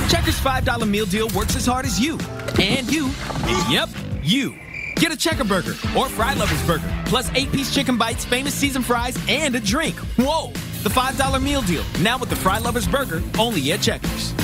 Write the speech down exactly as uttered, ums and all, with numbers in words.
Checkers five dollar meal deal works as hard as you. And you. Yep, you. Get a Checker Burger or Fry Lovers Burger, plus eight-piece chicken bites, famous seasoned fries, and a drink. Whoa! The five dollar meal deal, now with the Fry Lovers Burger, only at Checkers.